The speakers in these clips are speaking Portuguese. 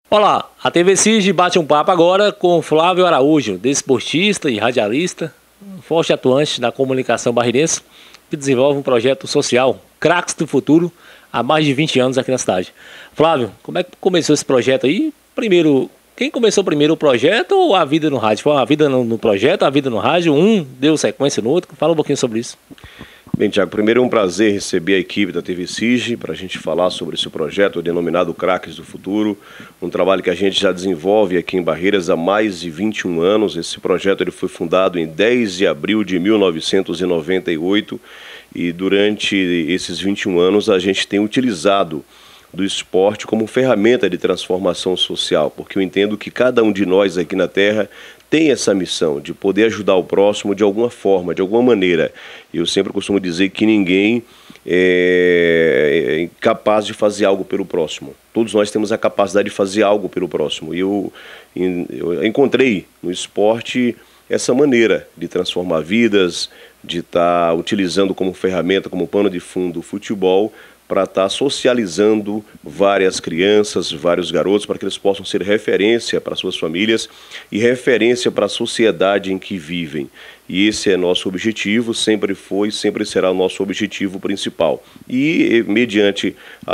Olá, a TV CIG bate um papo agora com Flávio Araújo, desportista e radialista, um forte atuante da comunicação barreirense, que desenvolve um projeto social, Craques do Futuro, há mais de 20 anos aqui na cidade. Flávio, como é que começou esse projeto aí? Primeiro, quem começou primeiro o projeto ou a vida no rádio? Foi a vida no projeto, a vida no rádio, um deu sequência no outro? Fala um pouquinho sobre isso. Bem, Tiago, primeiro é um prazer receber a equipe da TV CIG para a gente falar sobre esse projeto denominado Craques do Futuro, um trabalho que a gente já desenvolve aqui em Barreiras há mais de 21 anos. Esse projeto ele foi fundado em 10 de abril de 1998 e durante esses 21 anos a gente tem utilizado do esporte como ferramenta de transformação social, porque eu entendo que cada um de nós aqui na Terra tem essa missão de poder ajudar o próximo de alguma forma, de alguma maneira. Eu sempre costumo dizer que ninguém é incapaz de fazer algo pelo próximo. Todos nós temos a capacidade de fazer algo pelo próximo. E eu encontrei no esporte essa maneira de transformar vidas, de estar utilizando como ferramenta, como pano de fundo o futebol, para estar socializando várias crianças, vários garotos, para que eles possam ser referência para suas famílias e referência para a sociedade em que vivem. E esse é nosso objetivo, sempre foi, sempre será o nosso objetivo principal. E, mediante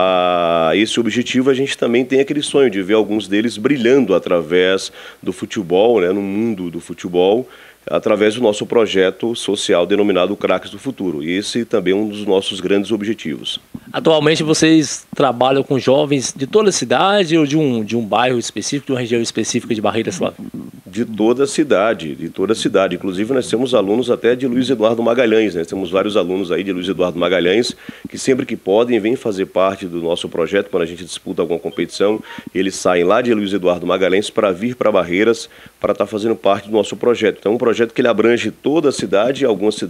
esse objetivo, a gente também tem aquele sonho de ver alguns deles brilhando através do futebol, né, no mundo do futebol, através do nosso projeto social denominado Craques do Futuro. E esse também é um dos nossos grandes objetivos. Atualmente vocês trabalham com jovens de toda a cidade ou de um bairro específico, de uma região específica de Barreiras, Flávio? De toda a cidade, de toda a cidade. Inclusive nós temos alunos até de Luiz Eduardo Magalhães, né? Temos vários alunos aí de Luiz Eduardo Magalhães que sempre que podem vêm fazer parte do nosso projeto. Quando a gente disputa alguma competição, eles saem lá de Luiz Eduardo Magalhães para vir para Barreiras para estar fazendo parte do nosso projeto. Então é um projeto que ele abrange toda a cidade,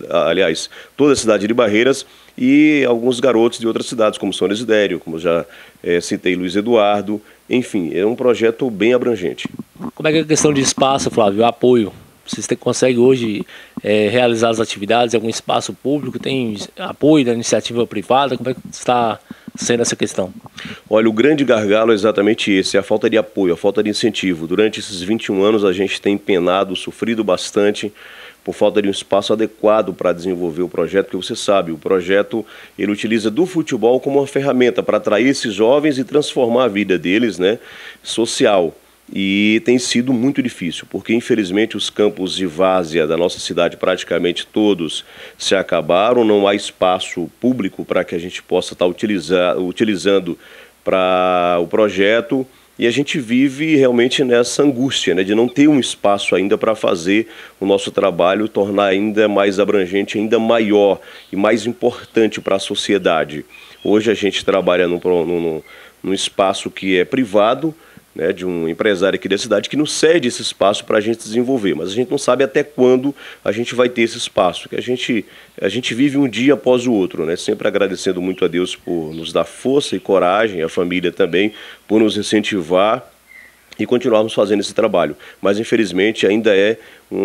toda a cidade de Barreiras e alguns garotos de outras cidades, como São Desidério, como já citei, Luiz Eduardo. Enfim, é um projeto bem abrangente. Como é que é a questão de espaço, Flávio, o apoio? Vocês conseguem hoje realizar as atividades em algum espaço público? Tem apoio da iniciativa privada? Como é que está sendo essa questão? Olha, o grande gargalo é exatamente esse, é a falta de apoio, a falta de incentivo. Durante esses 21 anos a gente tem penado, sofrido bastante por falta de um espaço adequado para desenvolver o projeto, porque você sabe, o projeto ele utiliza do futebol como uma ferramenta para atrair esses jovens e transformar a vida deles, né, social. E tem sido muito difícil, porque infelizmente os campos de várzea da nossa cidade, praticamente todos, se acabaram, não há espaço público para que a gente possa estar utilizando para o projeto. E a gente vive realmente nessa angústia, né, de não ter um espaço ainda para fazer o nosso trabalho, tornar ainda mais abrangente, ainda maior e mais importante para a sociedade. Hoje a gente trabalha num espaço que é privado, né, de um empresário aqui da cidade que nos cede esse espaço para a gente desenvolver, mas a gente não sabe até quando a gente vai ter esse espaço, que a gente vive um dia após o outro, né, sempre agradecendo muito a Deus por nos dar força e coragem, a família também, por nos incentivar e continuarmos fazendo esse trabalho. Mas infelizmente ainda é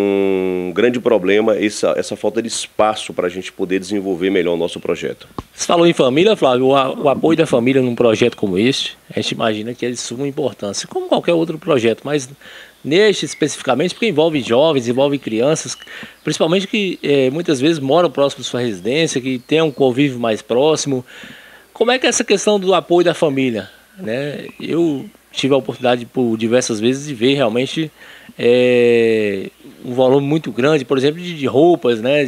um grande problema essa falta de espaço para a gente poder desenvolver melhor o nosso projeto. Você falou em família, Flávio, o apoio da família num projeto como este, a gente imagina que é de suma importância, como qualquer outro projeto, mas neste especificamente, porque envolve jovens, envolve crianças, principalmente que muitas vezes moram próximo de sua residência, que tem um convívio mais próximo. Como é que é essa questão do apoio da família, né? Eu tive a oportunidade por diversas vezes de ver realmente um volume muito grande, por exemplo, de roupas, né,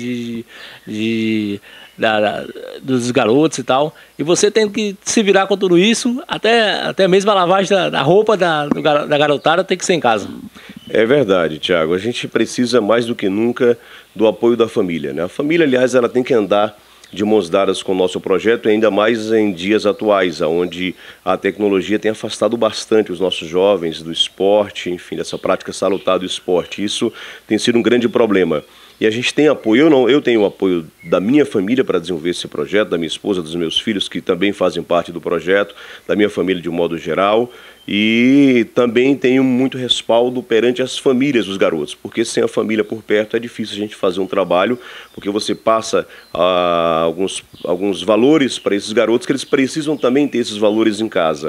dos garotos e tal, e você tem que se virar com tudo isso, até mesmo a lavagem da roupa da garotada tem que ser em casa. É verdade, Tiago, a gente precisa mais do que nunca do apoio da família, né? A família, aliás, ela tem que andar de mãos dadas com o nosso projeto, ainda mais em dias atuais, onde a tecnologia tem afastado bastante os nossos jovens do esporte, enfim, dessa prática salutar do esporte. Isso tem sido um grande problema. E a gente tem apoio, eu tenho o apoio da minha família para desenvolver esse projeto, da minha esposa, dos meus filhos, que também fazem parte do projeto, da minha família de um modo geral, e também tenho muito respaldo perante as famílias dos garotos, porque sem a família por perto é difícil a gente fazer um trabalho, porque você passa alguns valores para esses garotos que eles precisam também ter esses valores em casa.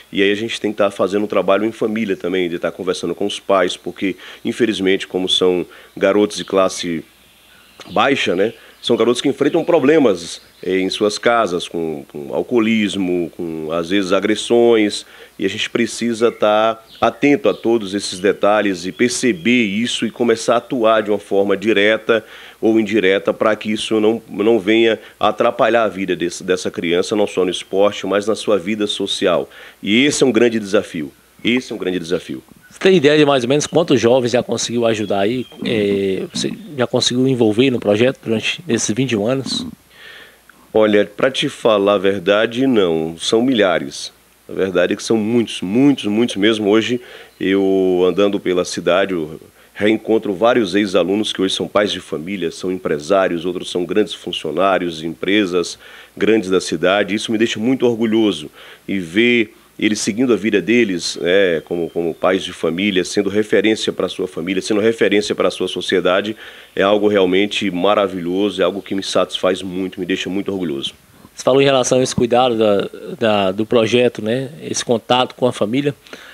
E aí a gente tem que estar fazendo um trabalho em família também, de estar conversando com os pais, porque infelizmente, como são garotos de classe baixa, né? São garotos que enfrentam problemas em suas casas, com alcoolismo, com às vezes agressões, e a gente precisa estar atento a todos esses detalhes e perceber isso e começar a atuar de uma forma direta ou indireta para que isso não venha atrapalhar a vida dessa criança, não só no esporte, mas na sua vida social. E esse é um grande desafio. Esse é um grande desafio. Você tem ideia de mais ou menos quantos jovens já conseguiu ajudar aí? Você já conseguiu envolver no projeto durante esses 21 anos? Olha, para te falar a verdade, não. São milhares. A verdade é que são muitos, muitos, muitos mesmo. Hoje, eu andando pela cidade, eu reencontro vários ex-alunos que hoje são pais de família, são empresários, outros são grandes funcionários, empresas grandes da cidade. Isso me deixa muito orgulhoso e ver eles seguindo a vida deles, como pais de família, sendo referência para a sua família, sendo referência para a sua sociedade, é algo realmente maravilhoso, é algo que me satisfaz muito, me deixa muito orgulhoso. Você falou em relação a esse cuidado do projeto, né? Esse contato com a família.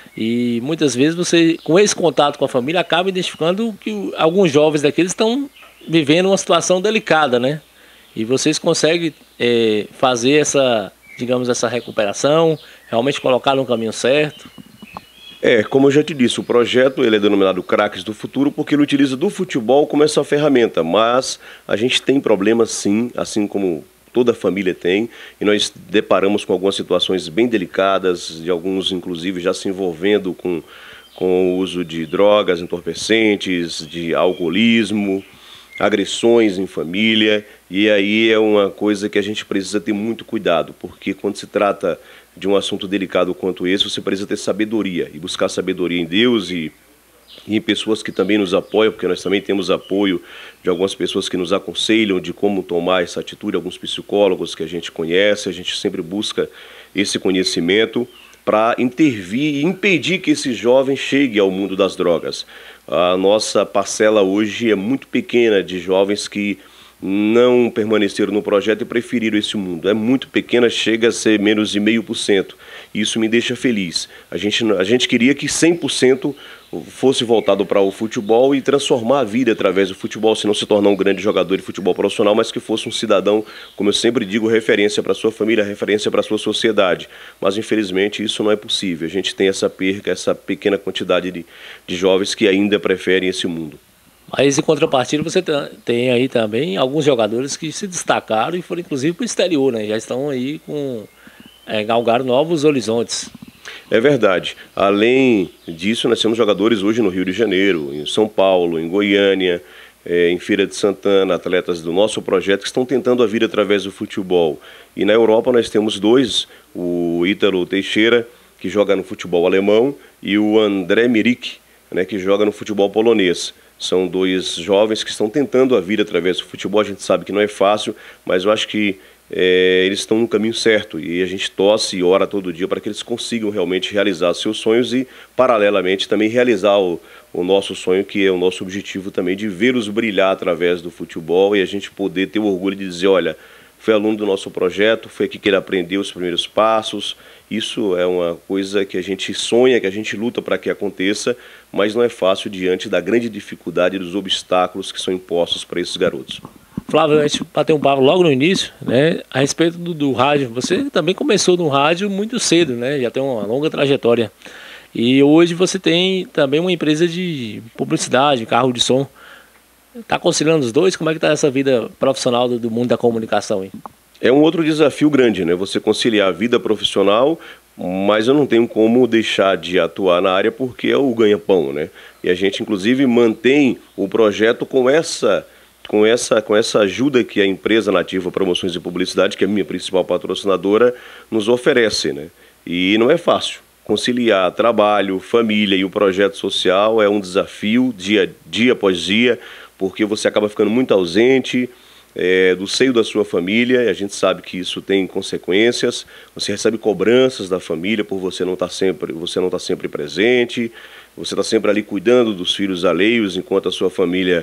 E muitas vezes você, com esse contato com a família, acaba identificando que alguns jovens daqueles estão vivendo uma situação delicada, né? E vocês conseguem fazer essa, digamos, essa recuperação, realmente colocar no caminho certo? Como eu já te disse, o projeto ele é denominado Craques do Futuro porque ele utiliza do futebol como essa ferramenta, mas a gente tem problemas sim, assim como toda família tem, e nós deparamos com algumas situações bem delicadas, de alguns inclusive já se envolvendo com o uso de drogas, entorpecentes, de alcoolismo, agressões em família, e aí é uma coisa que a gente precisa ter muito cuidado, porque quando se trata de um assunto delicado quanto esse, você precisa ter sabedoria, e buscar sabedoria em Deus e em pessoas que também nos apoiam, porque nós também temos apoio de algumas pessoas que nos aconselham de como tomar essa atitude, alguns psicólogos que a gente conhece, a gente sempre busca esse conhecimento para intervir e impedir que esse jovem chegue ao mundo das drogas. A nossa parcela hoje é muito pequena de jovens que não permaneceram no projeto e preferiram esse mundo. É muito pequena, chega a ser menos de 0,5%. Isso me deixa feliz. A gente queria que 100% fosse voltado para o futebol e transformar a vida através do futebol, se não se tornar um grande jogador de futebol profissional, mas que fosse um cidadão, como eu sempre digo, referência para a sua família, referência para a sua sociedade. Mas, infelizmente, isso não é possível. A gente tem essa perca, essa pequena quantidade de jovens que ainda preferem esse mundo. Mas em contrapartida você tem aí também alguns jogadores que se destacaram e foram inclusive para o exterior, né? Já estão aí galgaram novos horizontes. É verdade. Além disso, nós temos jogadores hoje no Rio de Janeiro, em São Paulo, em Goiânia, em Feira de Santana, atletas do nosso projeto que estão tentando a vida através do futebol. E na Europa nós temos dois, o Ítalo Teixeira, que joga no futebol alemão, e o André Mirik, né, que joga no futebol polonês. São dois jovens que estão tentando a vida através do futebol. A gente sabe que não é fácil, mas eu acho que eles estão no caminho certo e a gente torce e ora todo dia para que eles consigam realmente realizar seus sonhos e, paralelamente, também realizar o nosso sonho, que é o nosso objetivo também de vê-los brilhar através do futebol e a gente poder ter o orgulho de dizer, olha, foi aluno do nosso projeto, foi aqui que ele aprendeu os primeiros passos. Isso é uma coisa que a gente sonha, que a gente luta para que aconteça, mas não é fácil diante da grande dificuldade dos obstáculos que são impostos para esses garotos. Flávio, a gente bateu um papo logo no início, né, a respeito do rádio. Você também começou no rádio muito cedo, né, já tem uma longa trajetória. E hoje você tem também uma empresa de publicidade, carro de som. Está conciliando os dois? Como é que está essa vida profissional do mundo da comunicação aí? É um outro desafio grande, né? Você conciliar a vida profissional, mas eu não tenho como deixar de atuar na área porque é o ganha-pão, né? E a gente, inclusive, mantém o projeto com essa ajuda que a empresa Nativa Promoções e Publicidade, que é a minha principal patrocinadora, nos oferece, né? E não é fácil. Conciliar trabalho, família e o projeto social é um desafio dia após dia, porque você acaba ficando muito ausente do seio da sua família, e a gente sabe que isso tem consequências. Você recebe cobranças da família por você não estar sempre presente, você está sempre ali cuidando dos filhos alheios, enquanto a sua família...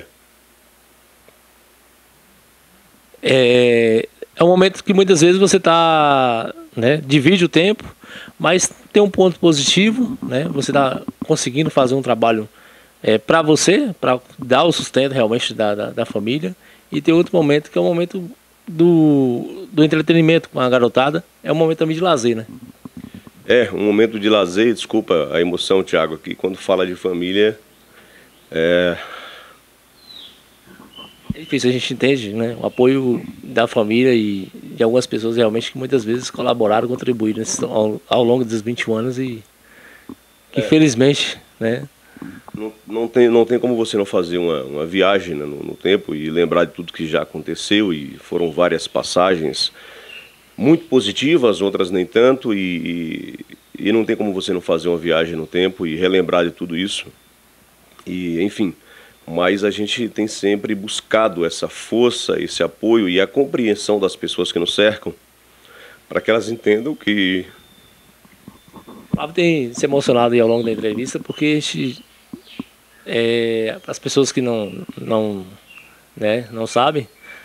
É um momento que muitas vezes você está né, divide o tempo, mas tem um ponto positivo, né, você está conseguindo fazer um trabalho para você, para dar o sustento realmente da família, e tem outro momento que é o momento do entretenimento com a garotada, é um momento também de lazer, né? É, um momento de lazer, desculpa a emoção, Thiago, aqui quando fala de família, É difícil, a gente entende, né? O apoio da família e de algumas pessoas realmente que muitas vezes colaboraram, contribuíram ao longo dos 21 anos e que infelizmente, né? Não tem como você não fazer uma viagem, né, no tempo e lembrar de tudo que já aconteceu, e foram várias passagens muito positivas, outras nem tanto, e não tem como você não fazer uma viagem no tempo e relembrar de tudo isso. E, enfim, mas a gente tem sempre buscado essa força, esse apoio e a compreensão das pessoas que nos cercam, para que elas entendam que... O Flávio tem se emocionado aí ao longo da entrevista, porque a gente, as pessoas que não sabem,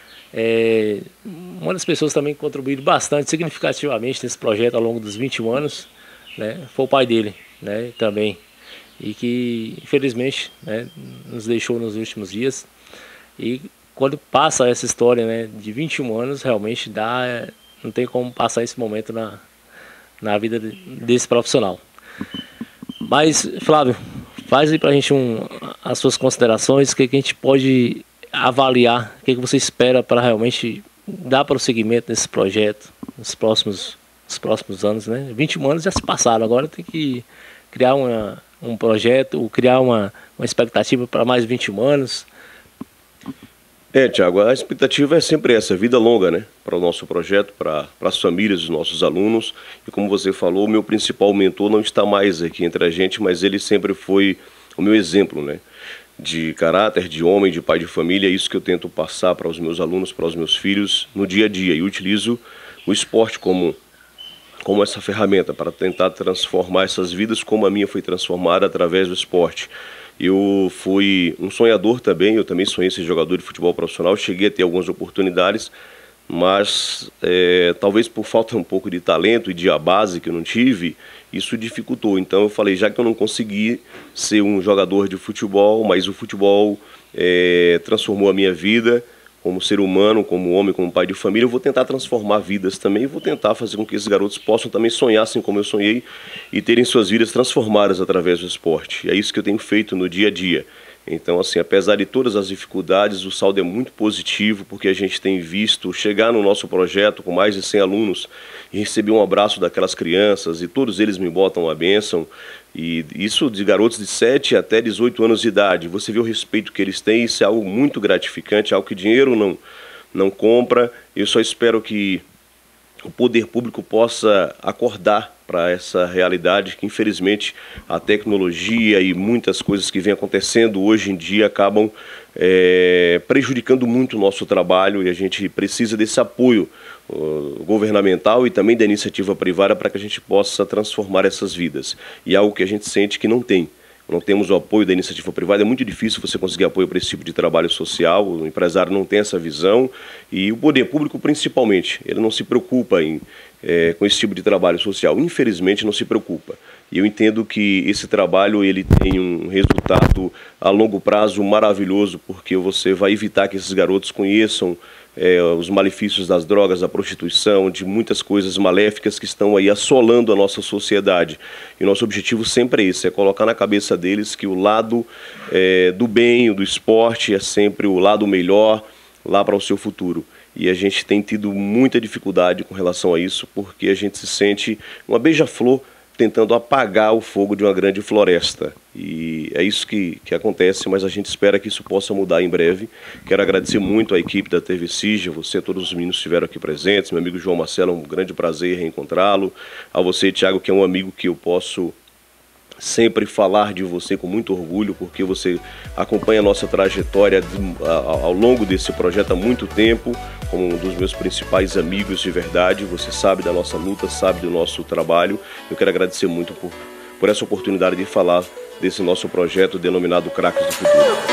uma das pessoas também que contribuíram bastante significativamente nesse projeto ao longo dos 21 anos, né, foi o pai dele, né, também, e que infelizmente, né, nos deixou nos últimos dias. E quando passa essa história, né, de 21 anos, realmente não tem como passar esse momento na vida desse profissional. Mas, Flávio, faz aí pra gente as suas considerações, o que a gente pode avaliar, o que você espera para realmente dar prosseguimento nesse projeto nos próximos anos, né? 21 anos já se passaram, agora tem que criar um projeto, ou criar uma expectativa para mais 21 anos. Thiago, a expectativa é sempre essa, vida longa, né, para o nosso projeto, para as famílias dos nossos alunos. E como você falou, o meu principal mentor não está mais aqui entre a gente, mas ele sempre foi o meu exemplo, né, de caráter, de homem, de pai de família. É isso que eu tento passar para os meus alunos, para os meus filhos no dia a dia. E utilizo o esporte como essa ferramenta para tentar transformar essas vidas como a minha foi transformada através do esporte. Eu fui um sonhador também, eu também sonhei ser jogador de futebol profissional, cheguei a ter algumas oportunidades, mas talvez por falta um pouco de talento e de a base que eu não tive, isso dificultou. Então eu falei, já que eu não consegui ser um jogador de futebol, mas o futebol transformou a minha vida, como ser humano, como homem, como pai de família, eu vou tentar transformar vidas também, vou tentar fazer com que esses garotos possam também sonhar assim como eu sonhei e terem suas vidas transformadas através do esporte. E é isso que eu tenho feito no dia a dia. Então, assim, apesar de todas as dificuldades, o saldo é muito positivo, porque a gente tem visto chegar no nosso projeto com mais de 100 alunos e receber um abraço daquelas crianças, e todos eles me botam a bênção. E isso de garotos de 7 até 18 anos de idade. Você vê o respeito que eles têm, isso é algo muito gratificante, algo que dinheiro não compra. Eu só espero que o poder público possa acordar para essa realidade, que infelizmente a tecnologia e muitas coisas que vêm acontecendo hoje em dia acabam prejudicando muito o nosso trabalho, e a gente precisa desse apoio governamental e também da iniciativa privada para que a gente possa transformar essas vidas. E é algo que a gente sente que não tem. Não temos o apoio da iniciativa privada, é muito difícil você conseguir apoio para esse tipo de trabalho social, o empresário não tem essa visão, e o poder público principalmente, ele não se preocupa com esse tipo de trabalho social, infelizmente não se preocupa. E eu entendo que esse trabalho ele tem um resultado a longo prazo maravilhoso, porque você vai evitar que esses garotos conheçam os malefícios das drogas, da prostituição, de muitas coisas maléficas que estão aí assolando a nossa sociedade. E nosso objetivo sempre é esse, é colocar na cabeça deles que o lado do bem, do esporte, é sempre o lado melhor lá para o seu futuro. E a gente tem tido muita dificuldade com relação a isso, porque a gente se sente uma beija-flor tentando apagar o fogo de uma grande floresta. E é isso que acontece, mas a gente espera que isso possa mudar em breve. Quero agradecer muito à equipe da TV Sige, você, todos os meninos que estiveram aqui presentes, meu amigo João Marcelo, é um grande prazer reencontrá-lo. A você, Thiago, que é um amigo que eu posso sempre falar de você com muito orgulho, porque você acompanha a nossa trajetória ao longo desse projeto há muito tempo, como um dos meus principais amigos de verdade. Você sabe da nossa luta, sabe do nosso trabalho. Eu quero agradecer muito por essa oportunidade de falar desse nosso projeto denominado Craques do Futuro.